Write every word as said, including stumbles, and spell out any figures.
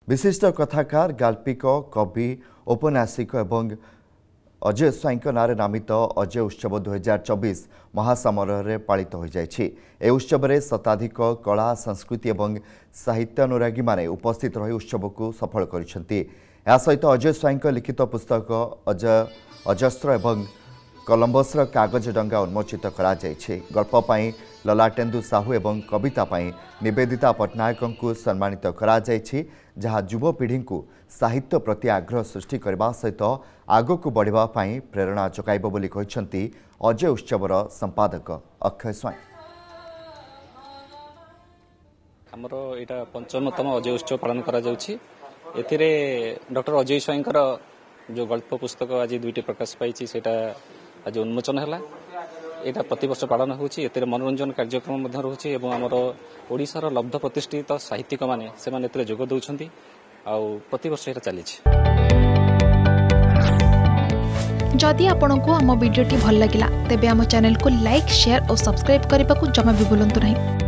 विशिष्ट कथाकार गाल्पिक कवि औपन्यासिक एवं अजय स्वाई नारे नामित अजय उत्सव दुई हजार चौबीस महासमारोह पालित हो जाएछि। ए उत्सव में शताधिक कला संस्कृति एवं साहित्यानुरागी माने उपस्थित रही उत्सव को सफल करिसेंति। या सहित अजय स्वाई लिखित पुस्तक अजय अजस्त्र एवं कलम्बसर कागज डंगा उन्मोचित करा जायछि। गल्प पाई ललाटेन्दु साहू एवं कविता पाई निवेदिता पट्टनायक को सम्मानित करा जायछि, जहाँ युवपीढ़ी को साहित्य प्रति आग्रह सृष्टि करने सहित आगक बढ़िबा पाई प्रेरणा जोगाइब बोली कहिसेंति अजय उत्सवर संपादक अक्षय स्वाई। आमर एटा पंचमतम अजय उत्सव पालन करा जाउछि। एथिरे डॉक्टर अजय स्वाईंकर जो गल्प पुस्तक आज दुईटी प्रकाश पाई सेटा आज उन्मोचन है। यहाँ प्रति वर्ष पालन होछि। एथिरे मनोरंजन कार्यक्रम मध्य रहुछि एवं आमर ओडिशार लब्ध प्रतिष्ठित साहित्यिक माने सेमाने एथिरे जोग दउछन्ति आ प्रति वर्ष एटा चलिछि। जदि आपंक आम भिडी भल लगा तेब आम चैनल को लाइक शेयर और सब्सक्राइब करने को जमा भी भूलु नहीं।